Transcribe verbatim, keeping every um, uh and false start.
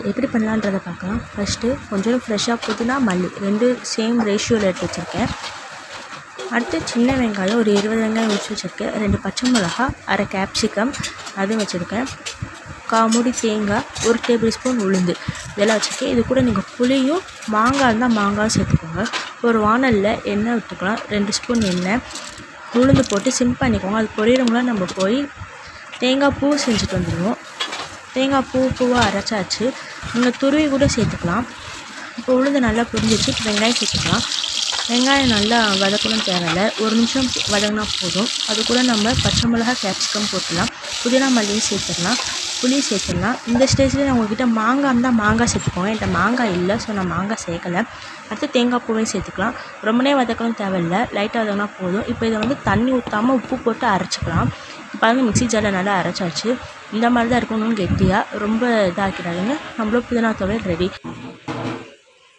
எப்படி பண்ணலான்றதை பார்க்கலாம். ஃபஸ்ட்டு கொஞ்சம் ஃப்ரெஷ்ஷாக புதினா மல்லி ரெண்டு சேம் ரேஷியோவில் எடுத்து வச்சுருக்கேன். அடுத்து சின்ன வெங்காயம் ஒரு இருபது வெங்காயம் வச்சு வச்சுருக்கேன். ரெண்டு பச்சை மிளகா, அரை கேப்சிகம் அதுவும் வச்சுருக்கேன். காமூடி தேங்காய், ஒரு டேபிள் ஸ்பூன் உளுந்து இதெல்லாம் வச்சுருக்கேன். இது கூட நீங்கள் புளியும் மாங்காய் இருந்தால் மாங்காய் சேர்த்துக்கோங்க. ஒரு வானலில் எண்ணெய் விட்டுக்கலாம். ரெண்டு ஸ்பூன் எண்ணெய் உளுந்து போட்டு சிம் பண்ணிக்கோங்க. அது பொரியறவங்களாம் நம்ம போய் தேங்காய் பூ செஞ்சுட்டு வந்துடுவோம். தேங்காய் பூ பூவாக அரைச்சாச்சு. நீங்கள் துருவி கூட சேர்த்துக்கலாம். இப்போ உளுந்து நல்லா புரிஞ்சிச்சு. இப்போ வெங்காயம் சேர்த்துக்கலாம். வெங்காயம் நல்லா வதக்கணும் தேவையில்லை, ஒரு நிமிஷம் வதங்கினா போதும். அது கூட நம்ம பச்சை மிளகா கேப்சிகம் போட்டுடலாம். புதினா மல்லியும் சேர்த்துடலாம், புளி சேர்த்துடலாம். இந்த ஸ்டேஜில் உங்கள்கிட்ட மாங்காய் இருந்தால் மாங்காய் சேர்த்துக்கோங்க. என்கிட்ட மாங்காய் இல்லை, ஸோ நான் மாங்காய் சேர்க்கலை. அடுத்து தேங்காய் பூவையும் சேர்த்துக்கலாம். ரொம்ப நேரம் வதக்கணும் தேவையில்லை, லைட்டாக வதங்கினா போதும். இப்போ இதை வந்து தண்ணி ஊற்றாமல் உப்பு போட்டு அரைச்சிக்கலாம். இப்போ வந்து மிக்ஸி ஜாரில் நல்லா அரைச்சாச்சு. இந்த மாதிரி தான் இருக்கணும்னு கெட்டியாக ரொம்ப இதாக்கிடாதுங்க. நம்மளும் புதினா துவையல் ரெடி.